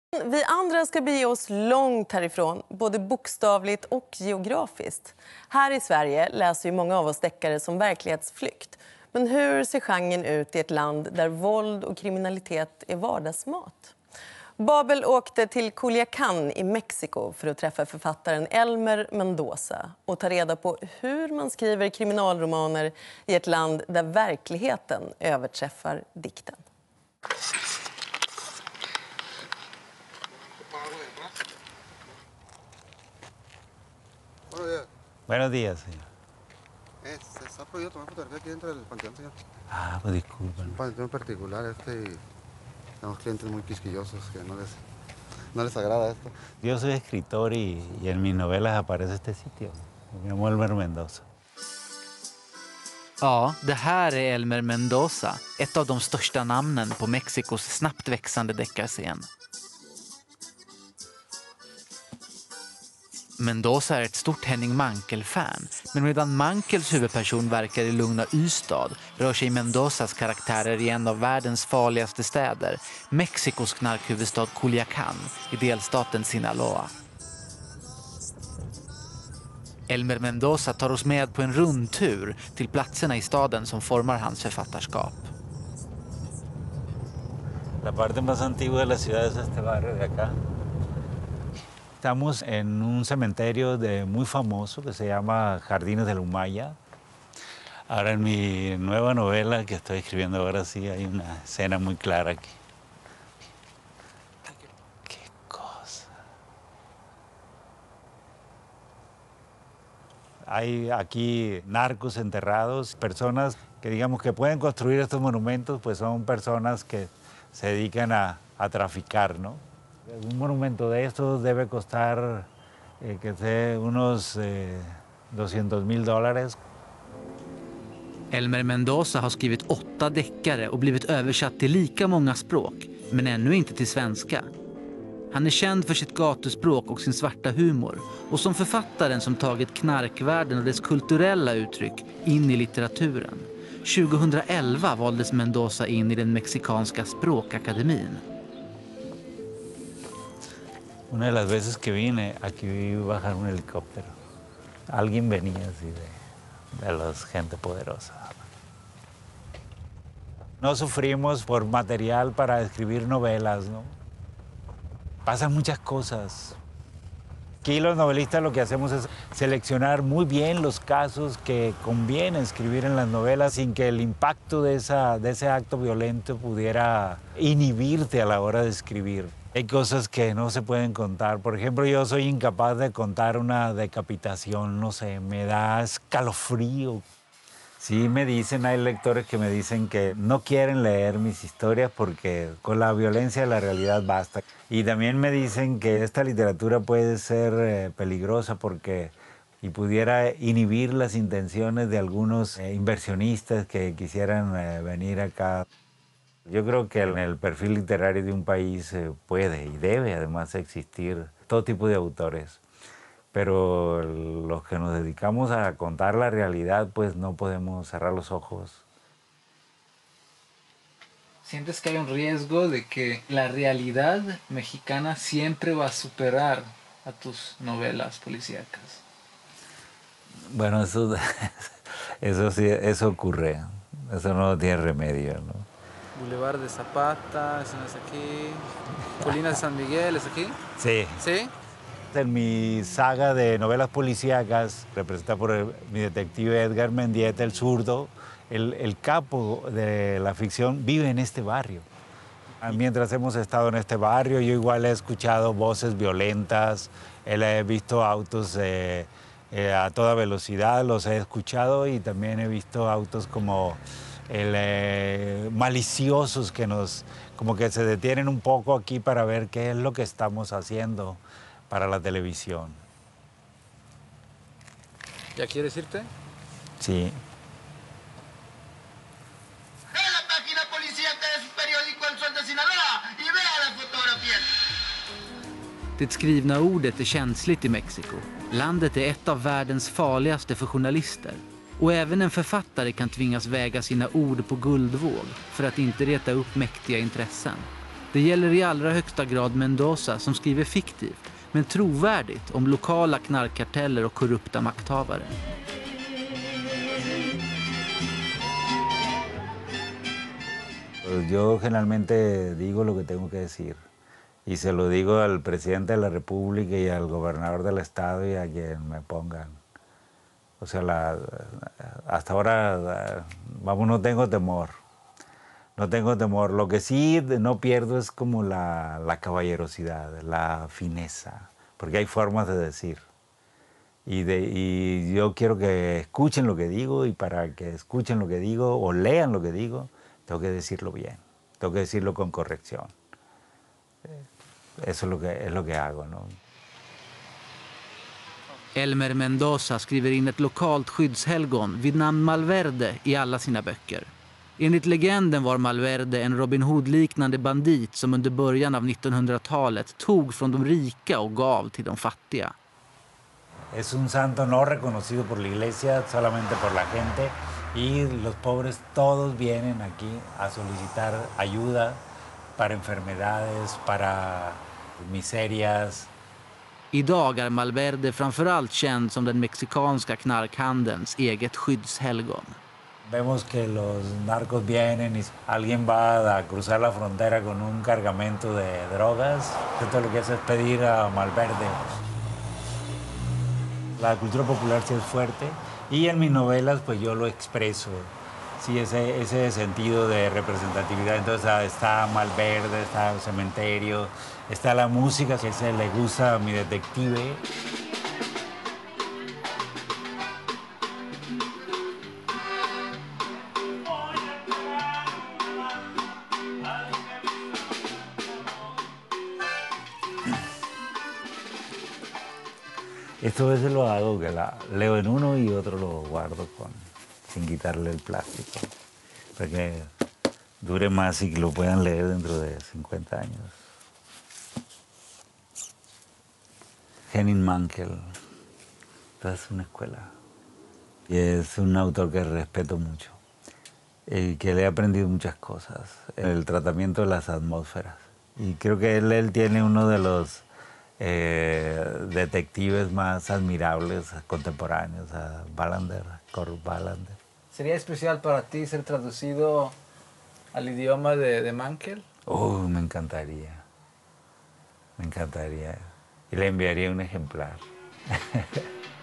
Vi andra ska bege oss långt härifrån, både bokstavligt och geografiskt. Här i Sverige läser ju många av oss deckare som verklighetsflykt. Men hur ser genren ut i ett land där våld och kriminalitet är vardagsmat? Babel åkte till Culiacán i Mexiko för att träffa författaren Elmer Mendoza och ta reda på hur man skriver kriminalromaner i ett land där verkligheten överträffar dikten. Buenos días, señor. ¿Está prohibido tomar fotografía aquí dentro del panteón, señor? Ah, pues disculpen. Un panteón en particular, tenemos clientes muy quisquillosos que no les agrada esto. Yo soy escritor y en mis novelas aparece este sitio. Me llamo Elmer Mendoza. Ja, det här är Elmer Mendoza, ett av de största namnen på Mexikos snabbt växande deckarscen. Mendoza är ett stort Henning Mankell-fan, men medan Mankells huvudperson verkar i lugna Ystad rör sig Mendozas karaktärer i en av världens farligaste städer, Mexikos knarkhuvudstad Culiacán i delstaten Sinaloa. Elmer Mendoza tar oss med på en rundtur till platserna i staden som formar hans författarskap. La parte más antigua de la ciudad es este barrio de acá. Estamos en un cementerio muy famoso que se llama Jardines de la Humaya. Ahora en mi nueva novela que estoy escribiendo ahora sí hay una escena muy clara aquí. ¡Qué cosa! Hay aquí narcos enterrados, personas que digamos que pueden construir estos monumentos, pues son personas que se dedican a traficar, ¿no? Un monumento de estos debe costar unos $200,000. Elmer Mendoza har skrivit 8 deckare och blivit översatt till lika många språk, men ännu inte till svenska. Han är känd för sitt gatuspråk och sin svarta humor, och som författaren som tagit knarkvärlden och dess kulturella uttryck in i litteraturen. 2011 valdes Mendoza in i den mexikanska språkakademin. Una de las veces que vine, aquí vi bajar un helicóptero. Alguien venía así de los gente poderosa. No sufrimos por material para escribir novelas, ¿no? Pasan muchas cosas. Aquí los novelistas lo que hacemos es seleccionar muy bien los casos que conviene escribir en las novelas sin que el impacto de ese acto violento pudiera inhibirte a la hora de escribir. Hay cosas que no se pueden contar. Por ejemplo, yo soy incapaz de contar una decapitación, no sé, me da escalofrío. Sí me dicen, hay lectores que me dicen que no quieren leer mis historias porque con la violencia de la realidad basta. Y también me dicen que esta literatura puede ser peligrosa porque y pudiera inhibir las intenciones de algunos inversionistas que quisieran venir acá. Yo creo que en el perfil literario de un país puede y debe además existir todo tipo de autores. Pero los que nos dedicamos a contar la realidad, pues no podemos cerrar los ojos. ¿Sientes que hay un riesgo de que la realidad mexicana siempre va a superar a tus novelas policíacas? Bueno, eso sí, eso ocurre. Eso no tiene remedio, ¿no? Boulevard de Zapata, eso no es aquí. Colinas de San Miguel, ¿es aquí? Sí. ¿Sí? En mi saga de novelas policíacas, representada por mi detective Edgar Mendieta, el zurdo, el capo de la ficción vive en este barrio. Mientras hemos estado en este barrio, yo igual he escuchado voces violentas, he visto autos a toda velocidad, los he escuchado, y también he visto autos como maliciosos que como que se detienen un poco aquí para ver qué es lo que estamos haciendo para la televisión. ¿Ya quieres irte? Sí. Ve a la página policíaca de su periódico El Sol de Sinaloa y vea la fotografía. Det skrivna ordet är känsligt i Mexiko. Landet är ett av världens farligaste för journalister. Och även en författare kan tvingas väga sina ord på guldvåg för att inte reta upp mäktiga intressen. Det gäller i allra högsta grad Mendoza som skriver fiktivt, men trovärdigt om lokala knarkkarteller och korrupta makthavare. Yo generalmente digo lo que tengo que decir y se lo digo al presidente de la República y al gobernador del estado y a quien me pongan. O sea, hasta ahora, vamos, no tengo temor. No tengo temor. Lo que sí no pierdo es como la caballerosidad, la fineza, porque hay formas de decir. Y yo quiero que escuchen lo que digo y para que escuchen lo que digo o lean lo que digo, tengo que decirlo bien, tengo que decirlo con corrección. Eso es lo que hago, ¿no? Elmer Mendoza skriver in ett lokalt skyddshelgon vid namn Malverde i alla sina böcker. Enligt legenden var Malverde en Robin Hood-liknande bandit som under början av 1900-talet tog från de rika och gav till de fattiga. Es un santo no reconocido por la iglesia, solamente por la gente. Y los pobres todos vienen aquí a solicitar ayuda para enfermedades, para miserias. Idag är Malverde framförallt känd som den mexikanska knarkhandelns eget skyddshelgon. Vemos que los narcos vienen y alguien va a cruzar la frontera con un cargamento de drogas. Entonces lo que hace es pedir a Malverde. La cultura popular sí es fuerte y en mis novelas pues yo lo expreso, sí, ese sentido de representatividad. Entonces está Malverde, está el cementerio, está la música que se le gusta a mi detective. Esto a veces lo hago, que la leo en uno y otro lo guardo sin quitarle el plástico, para que dure más y que lo puedan leer dentro de 50 años. Henning Mankell, esta es una escuela. Y es un autor que respeto mucho y que le he aprendido muchas cosas, el tratamiento de las atmósferas. Y creo que él tiene uno de los detectives más admirables contemporáneos, a Wallander, Kurt Wallander. ¿Sería especial para ti ser traducido al idioma de Mankell? Me encantaría. Me encantaría. Y le enviaría un ejemplar.